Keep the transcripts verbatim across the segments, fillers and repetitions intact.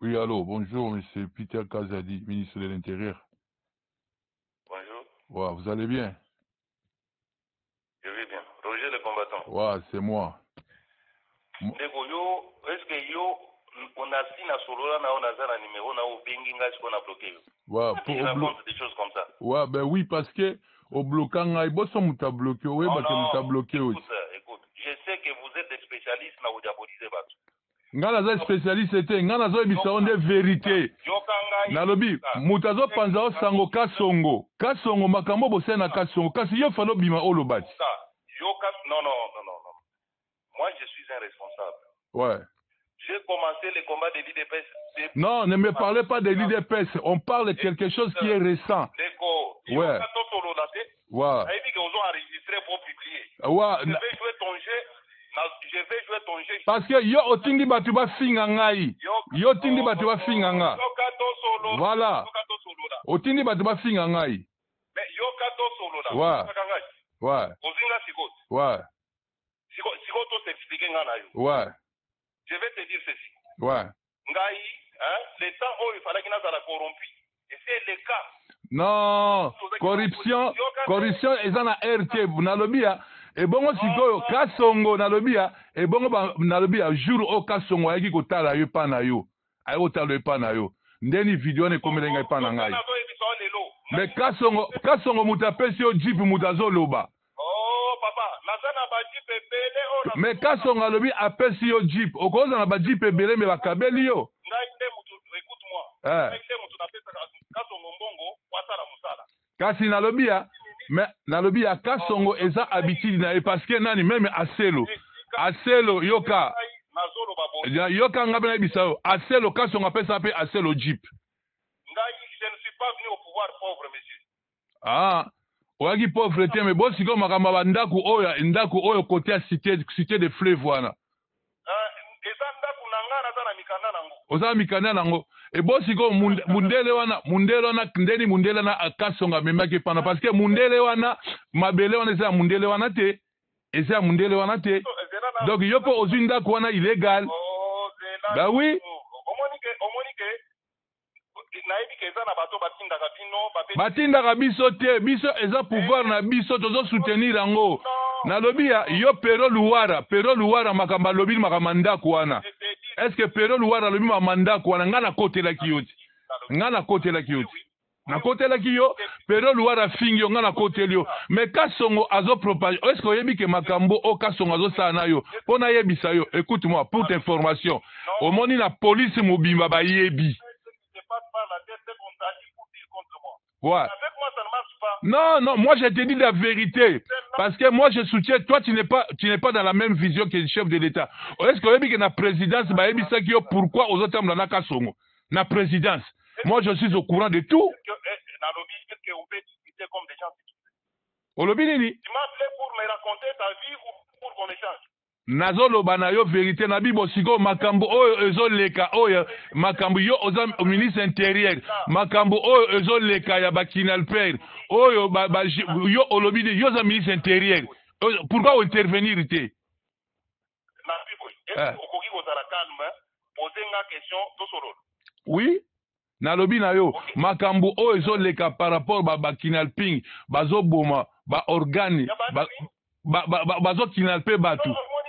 Oui, allô, bonjour, monsieur Peter Kazadi, ministre de l'Intérieur. Bonjour. Ouais, vous allez bien? Je vais bien. Roger le combattant. Ouais, c'est moi. Ndeko yo, est-ce que yo, on a si na solola na on a za na numéro na o bengi nga qu'on a bloqué yo? Ouais, pour il raconte des choses comme ça. Ouais, ben oui, parce que au bloquant, il y a muta bloqué, oui, oh parce que muta bloqué aussi. Écoute, écoute, je sais que vous êtes des spécialistes na diaboliser batu. Ngana za spécialiste c'était ngana zo bisa on de vérité. Nalobi mutazo panza o sango kasongo. Kasongo makambo bosena kasongo. Kasi yo falo bima olobati. Non non non non non. Moi je suis un responsable. Ouais. J'ai commencé le combat de l'I D P S. Non, ne me parlez pas de l'I D P S. On parle de quelque chose qui est récent. Ouais. Ouais. Ouais. Je vais jouer ton jeu. Je vais jouer ton jeu. Parce que yo otindi batu ba finga ngai. Yo otindi batu ba finga nga. Voilà. Otindi batu ba finga ngai. Mais yo kato solo là. Ouais. Ouais. Ozinga sikot. Ouais. Sikot sikot to s'expliquer ngana yo. Ouais. Je vais te dire ceci. Ouais. Ngai, hein, le temps où il fallait qu'il soit corrompu. Et c'est le cas. Non, corruption, corruption eza na R T na lobia. Et bongo sikoyo kasongo na lobia et bongo na lobia jour o kasongo ayaki kotala yo pa na yo. Ayi kotala yo pa na yo. Ndeni video ne komela ngai pa na ngai. Mais kasongo kasongo mutapesi yo jeep mutazo loba. Oh papa, nazana ba jeep ebele o. Mais kasongo lobi apesi yo jeep. Okoza na ba jeep ebele me bakabeli yo. Ngai te mutu écoute-moi. Eh. Ngai te mutu na pesa kasongo mbongo wasala musala. Kasi na lobia mais nalobi ya kasongo eza habitude na parce que nani même aselo aselo yoka ya yoka ngabe na bisao aselo kasongo pesa pe aselo jeep. Ngai je ne suis pas venu au pouvoir pauvre monsieur. Ah oyaki pauvreté mais bon siko makamba ba ndaku oyo ndaku oyo côté ya cité cité de fleuve wana. Ah eza ndaku na ngana za na mikanda nango. Oza mikanda nango et bon siko mundele wana mundele wana ndeni mundele na akasonga memaki pana parce que mundele wana mabele wana eza mundele wana te eza mundele wana te donc yopo ozinda ko wana illégal. Bah oui. Omonike omonike naibi ke eza na bato batindaka bino batindaka biso te biso eza pouvoir na biso tozo soutenir yango na lobi ya yo pero luwara pero luwara makamba lobi makamba ndako wana. Est-ce que Pero Luwara lobi ma mandat ko na ngana kote la kiyoti ngana kote la kiyoti na kote la kiyo Pero Luwara fingyo ngana kote lio mais kasongo azo propage est-ce que yebi ke makambo o kasongo azo sana yo pona yebisa yo écoute-moi pour ta information au moni la police mobimba ba yebi. Ouais. Avec moi, ça ne marche pas. Non, non, moi je te dis la vérité. Parce que moi je soutiens, toi tu n'es pas, tu n'es pas dans la même vision que le chef de l'État. Est-ce que vous la présidence, pourquoi aux autres hommes Songo la présidence? Moi je suis au courant de tout. Est-ce que vous pouvez discuter comme des gens? Tu m'as appelé pour me raconter ta vie ou pour qu'on échange? Nazolo banayo vérité na bibo siko makambo oyo ezoleka oyo makambo yo oza ministre intérieur makambo oyo ezoleka ya bakinal père oyo ba, ba, yo olobi yo za ministre intérieur pourquoi intervenir te na bibo est-ce que okoki kozala calme poser nga question to solo? Oui na lobi na yo makambo oyo ezoleka par rapport ba bakinal ping bazoboma ba organe ba ba ba bazokinal pe batu.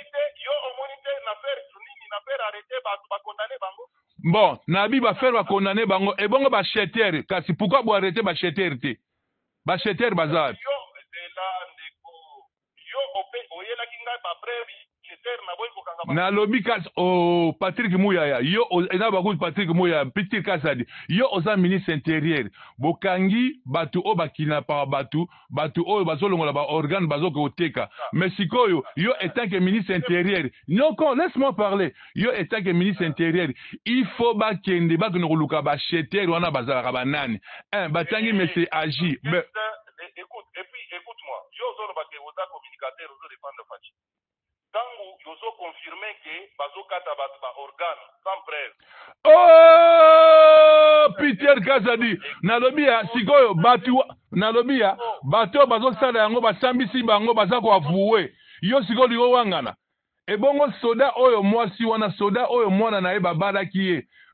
Bon, nabi ba faire ba condamner bango et bongo ba cheter kasi pourquoi bo arrêter ba cheter te ba cheter bazar yo de la ndeko yo ope oyela kinga ba brève cheter na boy kokanga na lobi kas o Patrick Muyaya yo ena ba ko Patrick Muyaya petit kasadi yo oza ministre intérieur bokangi batu o bakina pa batu batu o bazolongola ba organe bazoko oteka mais sikoyo yo étant que ministre intérieur non kon laisse-moi parler yo étant que ministre intérieur il faut ba kende ba kono luka ba cheter wana bazala ba nani un batangi monsieur agi mais écoute et puis écoute-moi yo zolo ba ke oza communicateur ozo dépendre fachi tangu yozo confirmer que bazokata ba ba organe sans preuve. Oh Peter Kazadi nalobia sikoyo batu nalobia bato bazosala yango basambisi bango bazako avouer yo sikoyo liwo wangana ebongo soda oyo mwasi wana soda oyo mwana na ye babalaki ye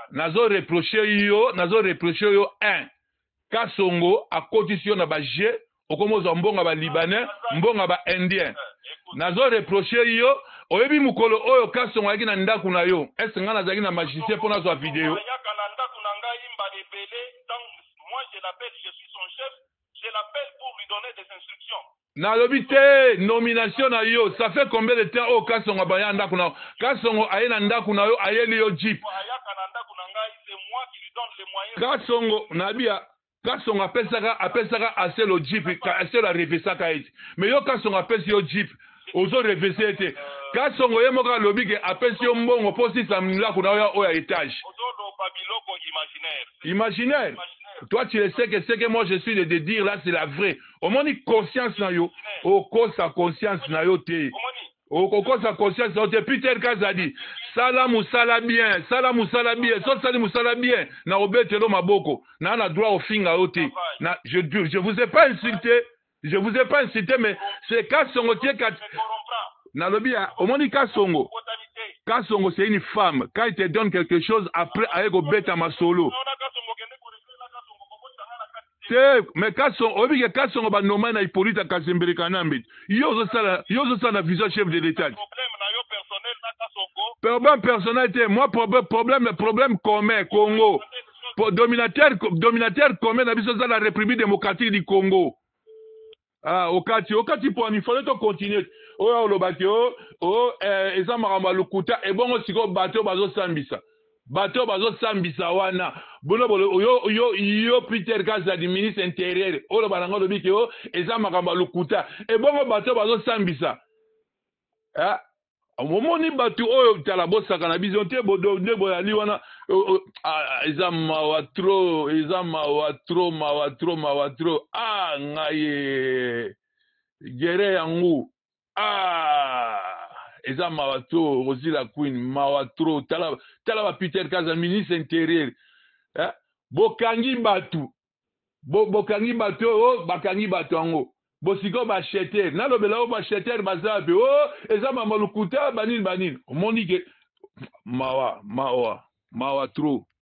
nazo reprocher yo nazo reprocher yo un Kasongo akotisi yo na ba G okomoza mbonga ba Libanais mbonga ba Indien nazo reprocher yo oyebi mukolo oyo Kasongo ayaki na ndako na yo est-ce nga nazaki na magicien pour na zo vidéo moi je l'appelle, je suis son chef, je l'appelle pour lui donner des instructions. Nalobi te nomination na yo, ça fait combien de temps au Kasongo baya ndako na yo? Kasongo aye na ndako na yo, aye li yo jeep. Ayaka na ndako na ngai, c'est moi qui lui donne les moyens. Kasongo nabia Kasongo apesaka apesaka assez le jeep, assez la revesaka eti. Mais yo Kasongo apesi yo jeep, ozo revese ete. Kasongo ye moka lobi ke apesi yo mbongo posi sa ndako na yo oya étage. Ozo do babiloko imaginaire. Imaginaire. Toi, tu le sais que ce que moi je suis de te dire là, c'est la vraie. Au moins, ni conscience na yo. Au cause sa conscience na yo te. Au cause sa conscience na yo te. Peter Kazadi. Salam ou sala bien. Salam ou sala bien. Salam salam ou sala bien. Na obete lo maboko. Na na droit au finga yo te. Na, je, je vous ai pas insulté. Je vous ai pas insulté, mais c'est Kasongo tie kat. Na lobia. Au moins, ni Kasongo. Kasongo, c'est une femme. Quand il te donne quelque chose, après, avec au bête à ma solo. Mais Kasongo, obi ke Kasongo ba nomai na Hippolyte Kazembele Kanambe. Yo zo sala, yo zo sala vision chef de l'État. Problème na yo personnel na Kasongo. Problème personnel, moi problème problème problème commun Congo. Pour dominateur dominateur commun na biso za la République démocratique du Congo. Ah, okati okati pour il fallait to continuer. Oyo lobaki o o eh eza maramba lukuta e bongo siko bato bazo sambisa. Bato bazo sambisa wana bono bolo yo yo yo Peter Kazadi ministre intérieur olo banango lobi ke o eza makamba lukuta e bongo bato bazo sambisa ah omoni bato oyo tala bosaka na biso te bodo nde boyali wana eza mawa tro eza mawa tro mawa tro mawa tro ah ngaye gere yangu ah eza mawa tro Rosila Queen mawa tro tala tala ba Peter Kazadi ministre intérieur eh bokangi batu bo bokangi batu o bakangi batu ango bosiko ba cheter na lobela o ba cheter bazabe o eza mamalukuta banini banini omoni ke mawa mawa mawa tro